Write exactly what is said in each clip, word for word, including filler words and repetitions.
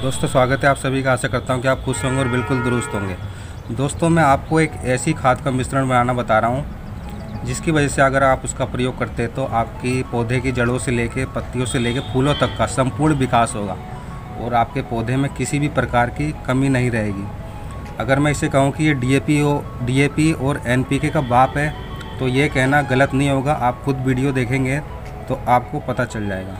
दोस्तों स्वागत है आप सभी का। आशा करता हूं कि आप खुश होंगे और बिल्कुल दुरुस्त होंगे। दोस्तों मैं आपको एक ऐसी खाद का मिश्रण बनाना बता रहा हूं जिसकी वजह से अगर आप उसका प्रयोग करते हैं तो आपकी पौधे की जड़ों से लेकर पत्तियों से लेकर फूलों तक का संपूर्ण विकास होगा और आपके पौधे में किसी भी प्रकार की कमी नहीं रहेगी। अगर मैं इसे कहूँ कि ये डी ए पी और डी ए पी और एन पी के का बाप है तो ये कहना गलत नहीं होगा। आप खुद वीडियो देखेंगे तो आपको पता चल जाएगा।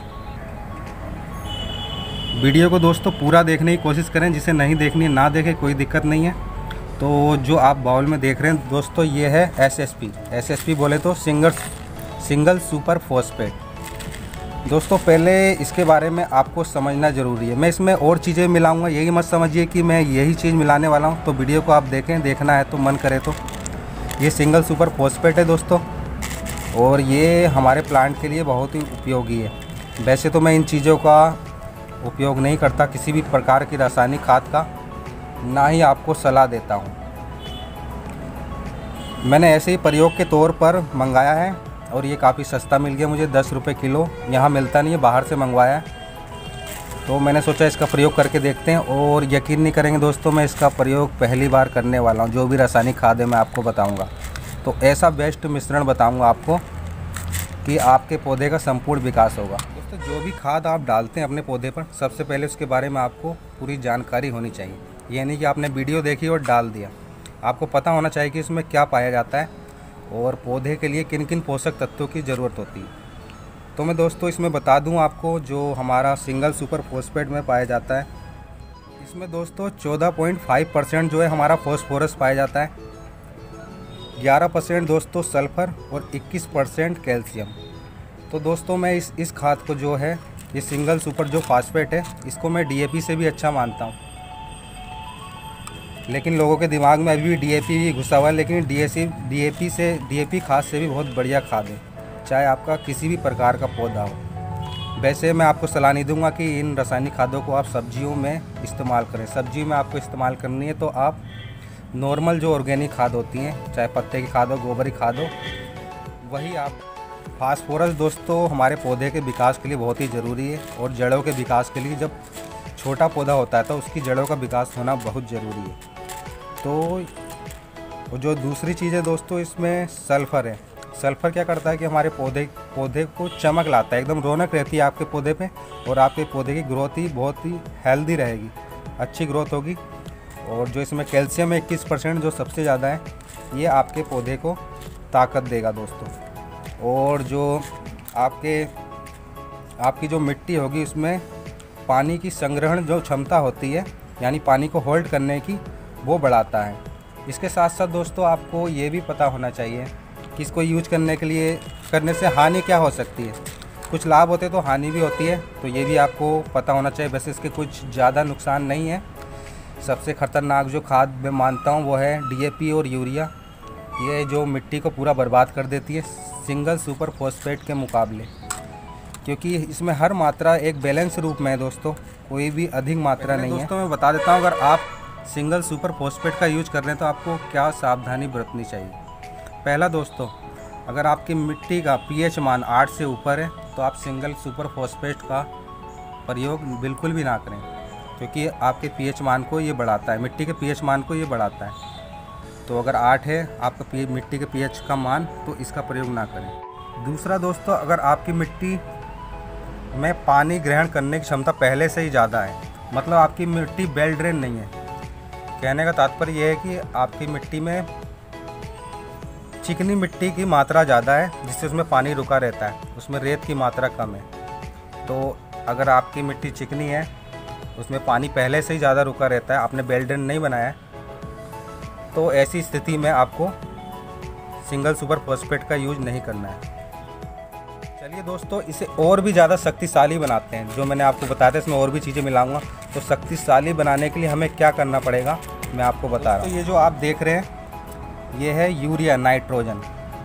वीडियो को दोस्तों पूरा देखने की कोशिश करें, जिसे नहीं देखनी ना देखे कोई दिक्कत नहीं है। तो जो आप बाउल में देख रहे हैं दोस्तों ये है S S P. S S P बोले तो सिंगल सिंगल सुपर फॉस्फेट। दोस्तों पहले इसके बारे में आपको समझना ज़रूरी है। मैं इसमें और चीज़ें मिलाऊंगा, यही मत समझिए कि मैं यही चीज़ मिलाने वाला हूं। तो वीडियो को आप देखें, देखना है तो मन करे तो। ये सिंगल सुपर फॉस्फेट है दोस्तों और ये हमारे प्लांट के लिए बहुत ही उपयोगी है। वैसे तो मैं इन चीज़ों का उपयोग नहीं करता, किसी भी प्रकार की रासायनिक खाद का, ना ही आपको सलाह देता हूँ। मैंने ऐसे ही प्रयोग के तौर पर मंगाया है और ये काफ़ी सस्ता मिल गया मुझे, दस रुपये किलो। यहाँ मिलता नहीं है, बाहर से मंगवाया है। तो मैंने सोचा इसका प्रयोग करके देखते हैं और यकीन नहीं करेंगे दोस्तों, मैं इसका प्रयोग पहली बार करने वाला हूँ। जो भी रासायनिक खाद है मैं आपको बताऊँगा तो ऐसा बेस्ट मिश्रण बताऊँगा आपको कि आपके पौधे का संपूर्ण विकास होगा। दोस्तों जो भी खाद आप डालते हैं अपने पौधे पर, सबसे पहले उसके बारे में आपको पूरी जानकारी होनी चाहिए। ये नहीं कि आपने वीडियो देखी और डाल दिया। आपको पता होना चाहिए कि इसमें क्या पाया जाता है और पौधे के लिए किन किन पोषक तत्वों की ज़रूरत होती है। तो मैं दोस्तों इसमें बता दूं आपको, जो हमारा सिंगल सुपर फॉस्फेट में पाया जाता है इसमें दोस्तों चौदह पॉइंट पाँच परसेंट जो है हमारा फॉस्फोरस पाया जाता है, ग्यारह परसेंट दोस्तों सल्फ़र और इक्कीस परसेंट कैल्शियम। तो दोस्तों मैं इस इस खाद को जो है ये सिंगल सुपर जो फॉस्फेट है इसको मैं डी ए पी से भी अच्छा मानता हूँ। लेकिन लोगों के दिमाग में अभी भी डी ए पी भी घुसा हुआ है, लेकिन D A C D A P से डी ए पी खाद से भी बहुत बढ़िया खाद है, चाहे आपका किसी भी प्रकार का पौधा हो। वैसे मैं आपको सलाह नहीं दूंगा कि इन रासायनिक खादों को आप सब्जियों में इस्तेमाल करें। सब्जी में आपको इस्तेमाल करनी है तो आप नॉर्मल जो ऑर्गेनिक खाद होती हैं, चाहे पत्ते की खाद हो, गोबर की खाद हो, वही आप। फास्फोरस दोस्तों हमारे पौधे के विकास के लिए बहुत ही ज़रूरी है और जड़ों के विकास के लिए, जब छोटा पौधा होता है तो उसकी जड़ों का विकास होना बहुत ज़रूरी है। तो जो दूसरी चीज़ है दोस्तों इसमें सल्फ़र है। सल्फ़र क्या करता है कि हमारे पौधे पौधे को चमक लाता है, एकदम रौनक रहती है आपके पौधे पे और आपके पौधे की ग्रोथ ही बहुत ही हेल्दी रहेगी, अच्छी ग्रोथ होगी। और जो इसमें कैल्शियम है इक्कीस परसेंट जो सबसे ज़्यादा है, ये आपके पौधे को ताकत देगा दोस्तों। और जो आपके आपकी जो मिट्टी होगी उसमें पानी की संग्रहण जो क्षमता होती है, यानी पानी को होल्ड करने की, वो बढ़ाता है। इसके साथ साथ दोस्तों आपको ये भी पता होना चाहिए कि इसको यूज करने के लिए करने से हानि क्या हो सकती है। कुछ लाभ होते हैं तो हानि भी होती है, तो ये भी आपको पता होना चाहिए। वैसे इसके कुछ ज़्यादा नुकसान नहीं है। सबसे ख़तरनाक जो खाद मैं मानता हूँ वो है डी ए पी और यूरिया। ये जो मिट्टी को पूरा बर्बाद कर देती है सिंगल सुपर फॉस्फेट के मुकाबले, क्योंकि इसमें हर मात्रा एक बैलेंस रूप में है दोस्तों, कोई भी अधिक मात्रा नहीं है। दोस्तों मैं बता देता हूँ, अगर आप सिंगल सुपर फॉस्फेट का यूज कर रहे हैं तो आपको क्या सावधानी बरतनी चाहिए। पहला दोस्तों, अगर आपकी मिट्टी का पी एच मान आठ से ऊपर है तो आप सिंगल सुपर फॉस्फेट का प्रयोग बिल्कुल भी ना करें, क्योंकि आपके पी एच मान को ये बढ़ाता है, मिट्टी के पी एच मान को ये बढ़ाता है। तो अगर आठ है आपका पी मिट्टी के पी एच का मान, तो इसका प्रयोग ना करें। दूसरा दोस्तों, अगर आपकी मिट्टी में पानी ग्रहण करने की क्षमता पहले से ही ज़्यादा है, मतलब आपकी मिट्टी वेल ड्रेन नहीं है, कहने का तात्पर्य यह है कि आपकी मिट्टी में चिकनी मिट्टी की मात्रा ज़्यादा है, जिससे उसमें पानी रुका रहता है, उसमें रेत की मात्रा कम है। तो अगर आपकी मिट्टी चिकनी है, उसमें पानी पहले से ही ज़्यादा रुका रहता है, आपने वेल ड्रेन नहीं बनाया है, तो ऐसी स्थिति में आपको सिंगल सुपर फॉस्फेट का यूज नहीं करना है। चलिए दोस्तों इसे और भी ज़्यादा शक्तिशाली बनाते हैं। जो मैंने आपको बताया था इसमें और भी चीज़ें मिलाऊंगा, तो शक्तिशाली बनाने के लिए हमें क्या करना पड़ेगा मैं आपको बता रहा हूँ। तो ये जो आप देख रहे हैं ये है यूरिया नाइट्रोजन,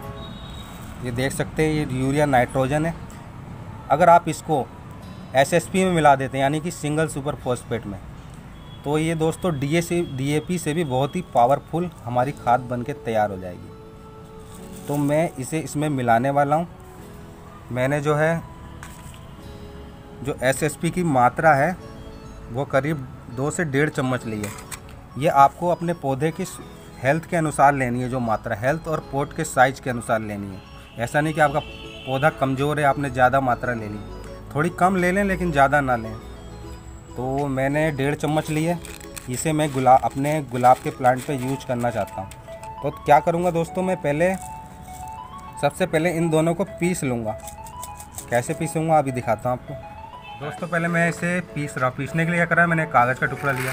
ये देख सकते हैं ये यूरिया नाइट्रोजन है। अगर आप इसको एस एस पी में मिला देते हैं, यानी कि सिंगल सुपर फॉस्फेट में, तो ये दोस्तों D A C D A P से भी बहुत ही पावरफुल हमारी खाद बन के तैयार हो जाएगी। तो मैं इसे इसमें मिलाने वाला हूँ। मैंने जो है जो एस एस पी की मात्रा है वो करीब दो से डेढ़ चम्मच ली है। ये आपको अपने पौधे की हेल्थ के अनुसार लेनी है, जो मात्रा हेल्थ और पॉट के साइज़ के अनुसार लेनी है। ऐसा नहीं कि आपका पौधा कमज़ोर है आपने ज़्यादा मात्रा ले ली, थोड़ी कम ले लें लेकिन ज़्यादा ना लें। तो मैंने डेढ़ चम्मच ली है, इसे मैं गुलाब अपने गुलाब के प्लांट पे यूज करना चाहता हूँ। तो क्या करूँगा दोस्तों, मैं पहले सबसे पहले इन दोनों को पीस लूँगा। कैसे पीसूँगा अभी दिखाता हूँ आपको। दोस्तों पहले मैं इसे पीस रहा हूँ। पीसने के लिए क्या करा है, मैंने कागज़ का टुकड़ा लिया।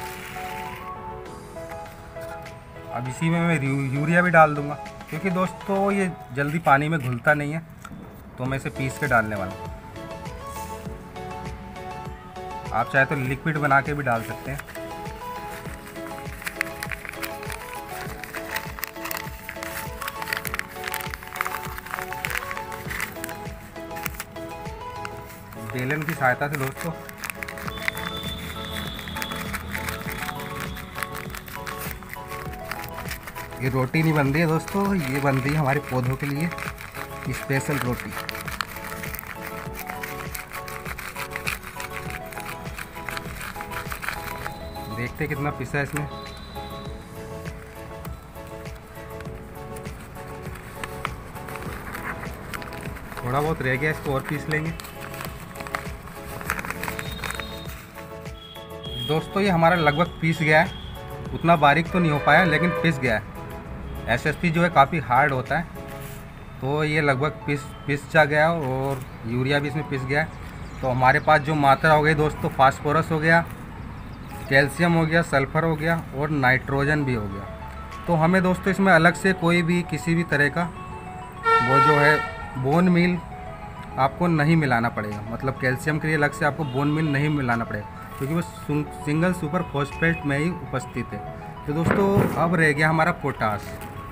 अब इसी में मैं यूरिया भी डाल दूँगा, क्योंकि दोस्तों ये जल्दी पानी में घुलता नहीं है, तो मैं इसे पीस के डालने वाला हूँ। आप चाहे तो लिक्विड बना के भी डाल सकते हैं। बेलन की सहायता से दोस्तों ये रोटी नहीं बन रही है दोस्तों, ये बन रही है हमारे पौधों के लिए स्पेशल रोटी। देखते कितना पिसा है इसमें। थोड़ा बहुत रह गया, इसको और पीस लेंगे। दोस्तों ये हमारा लगभग पीस गया है, उतना बारीक तो नहीं हो पाया लेकिन पिस गया है। एसएसपी जो है काफ़ी हार्ड होता है, तो ये लगभग पिस पिस जा गया और यूरिया भी इसमें पिस गया है। तो हमारे पास जो मात्रा हो गई दोस्तों, फास्फोरस हो गया, कैल्शियम हो गया, सल्फ़र हो गया और नाइट्रोजन भी हो गया। तो हमें दोस्तों इसमें अलग से कोई भी किसी भी तरह का वो जो है बोन मील आपको नहीं मिलाना पड़ेगा। मतलब कैल्शियम के लिए अलग से आपको बोन मील नहीं मिलाना पड़ेगा, क्योंकि वो सिंगल सुपर फॉस्फेट में ही उपस्थित है। तो दोस्तों अब रह गया हमारा पोटास।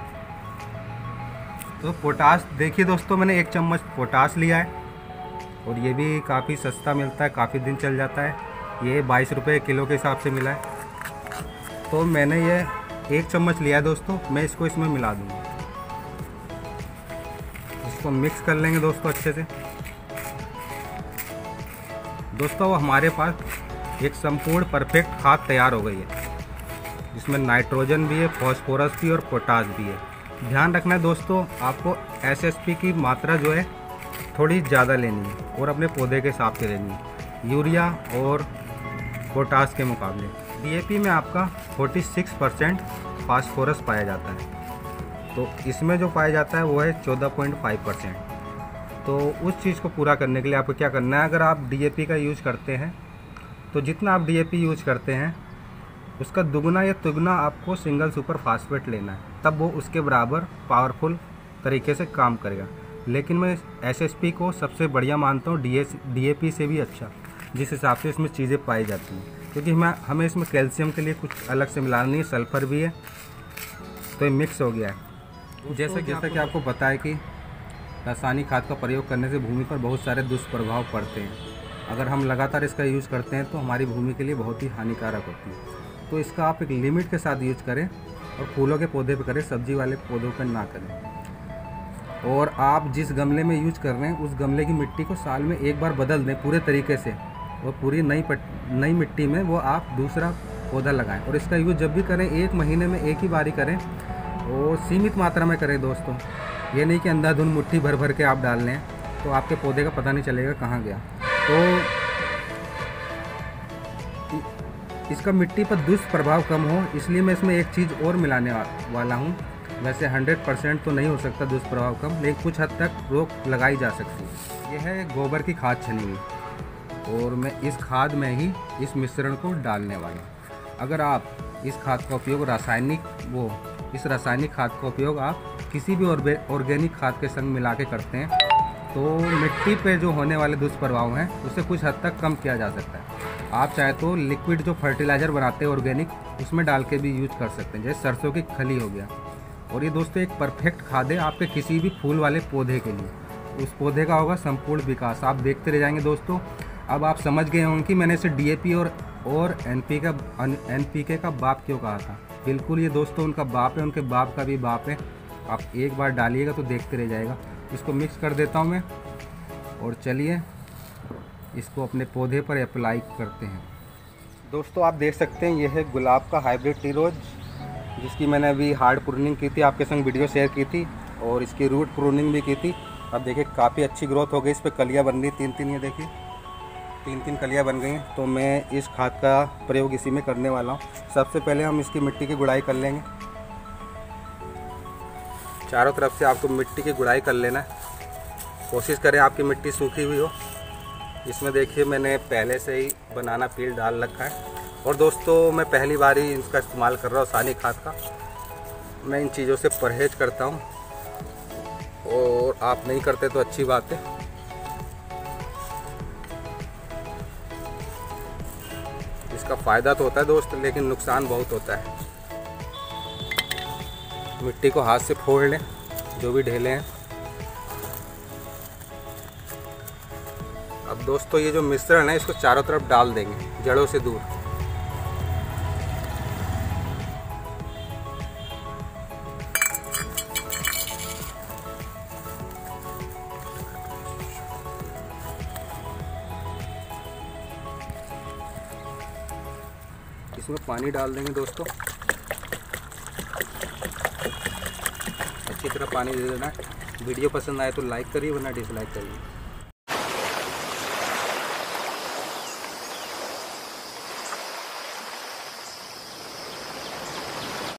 तो पोटास देखिए दोस्तों, मैंने एक चम्मच पोटास लिया है और ये भी काफ़ी सस्ता मिलता है, काफ़ी दिन चल जाता है। ये बाईस रुपये किलो के हिसाब से मिला है। तो मैंने ये एक चम्मच लिया है दोस्तों, मैं इसको इसमें मिला दूँगा। इसको मिक्स कर लेंगे दोस्तों अच्छे से। दोस्तों हमारे पास एक संपूर्ण परफेक्ट खाद तैयार हो गई है, जिसमें नाइट्रोजन भी है, फॉस्फोरस भी और पोटास भी है। ध्यान रखना है दोस्तों, आपको एसएसपी की मात्रा जो है थोड़ी ज़्यादा लेनी है और अपने पौधे के हिसाब से लेनी है, यूरिया और पोटास के मुकाबले। डीएपी में आपका छियालीस परसेंट फास्फोरस पाया जाता है, तो इसमें जो पाया जाता है वो है चौदह पॉइंट पाँच परसेंट। तो उस चीज़ को पूरा करने के लिए आपको क्या करना है, अगर आप डीएपी का यूज़ करते हैं तो जितना आप डीएपी यूज़ करते हैं उसका दुगना या तिगुना आपको सिंगल सुपर फास्फेट लेना है, तब वो उसके बराबर पावरफुल तरीके से काम करेगा। लेकिन मैं एसएसपी को सबसे बढ़िया मानता हूँ डीएस डीएपी से भी अच्छा, जिस हिसाब से इसमें चीज़ें पाई जाती हैं। क्योंकि हमें हमें इसमें कैल्शियम के लिए कुछ अलग से मिलाना नहीं है, सल्फ़र भी है, तो ये मिक्स हो गया है। जैसे जैसा कि आपको पता है कि रासायनिक खाद का प्रयोग करने से भूमि पर बहुत सारे दुष्प्रभाव पड़ते हैं। अगर हम लगातार इसका यूज़ करते हैं तो हमारी भूमि के लिए बहुत ही हानिकारक होती है। तो इसका आप एक लिमिट के साथ यूज करें और फूलों के पौधे पे करें, सब्जी वाले पौधों पर ना करें। और आप जिस गमले में यूज कर रहे हैं उस गमले की मिट्टी को साल में एक बार बदल दें पूरे तरीके से, और पूरी नई नई मिट्टी में वो आप दूसरा पौधा लगाएं। और इसका यूज़ जब भी करें एक महीने में एक ही बारी करें और सीमित मात्रा में करें दोस्तों। ये नहीं कि अंधाधुंध मुट्ठी भर भर के आप डाल लें, तो आपके पौधे का पता नहीं चलेगा कहाँ गया। तो इसका मिट्टी पर दुष्प्रभाव कम हो, इसलिए मैं इसमें एक चीज़ और मिलाने वाला हूँ। वैसे सौ परसेंट तो नहीं हो सकता दुष्प्रभाव कम, लेकिन कुछ हद तक रोक लगाई जा सकती है। यह है गोबर की खाद छनी हुई, और मैं इस खाद में ही इस मिश्रण को डालने वाला हूँ। अगर आप इस खाद का उपयोग रासायनिक वो इस रासायनिक खाद का उपयोग आप किसी भी ऑर्गेनिक खाद के संग मिला के करते हैं, तो मिट्टी पे जो होने वाले दुष्प्रभाव हैं उसे कुछ हद तक कम किया जा सकता है। आप चाहे तो लिक्विड जो फर्टिलाइज़र बनाते हैं ऑर्गेनिक, उसमें डाल के भी यूज कर सकते हैं, जैसे सरसों की खली हो गया। और ये दोस्तों एक परफेक्ट खाद है आपके किसी भी फूल वाले पौधे के लिए। उस पौधे का होगा संपूर्ण विकास, आप देखते रह जाएंगे दोस्तों। अब आप समझ गए होंगे कि मैंने इसे डीएपी और और एनपी का एनपीके का बाप क्यों कहा था। बिल्कुल ये दोस्तों उनका बाप है, उनके बाप का भी बाप है। आप एक बार डालिएगा तो देखते रह जाएगा। इसको मिक्स कर देता हूँ मैं, और चलिए इसको अपने पौधे पर अप्लाई करते हैं। दोस्तों आप देख सकते हैं ये है गुलाब का हाइब्रिड टी रोज, जिसकी मैंने अभी हार्ड प्रूनिंग की थी, आपके संग वीडियो शेयर की थी, और इसकी रूट प्रूनिंग भी की थी। अब देखिए काफ़ी अच्छी ग्रोथ हो गई, इस पर कलियाँ बन रही तीन तीन, ये देखिए तीन तीन कलियाँ बन गई हैं। तो मैं इस खाद का प्रयोग इसी में करने वाला हूँ। सबसे पहले हम इसकी मिट्टी की गुड़ाई कर लेंगे। चारों तरफ से आपको मिट्टी की गुड़ाई कर लेना है। कोशिश करें आपकी मिट्टी सूखी हुई हो। इसमें देखिए मैंने पहले से ही बनाना पील डाल रखा है, और दोस्तों मैं पहली बार ही इसका इस्तेमाल कर रहा हूँ सानी खाद का। मैं इन चीज़ों से परहेज करता हूँ, और आप नहीं करते तो अच्छी बात है। इसका फ़ायदा तो होता है दोस्त, लेकिन नुकसान बहुत होता है। मिट्टी को हाथ से फोड़ लें, जो भी ढेले हैं। अब दोस्तों ये जो मिश्रण है इसको चारों तरफ डाल देंगे, जड़ों से दूर। इसमें पानी डाल देंगे दोस्तों, अच्छी तरह पानी दे देना है। वीडियो पसंद आए तो लाइक करिए, वरना डिसलाइक करिए।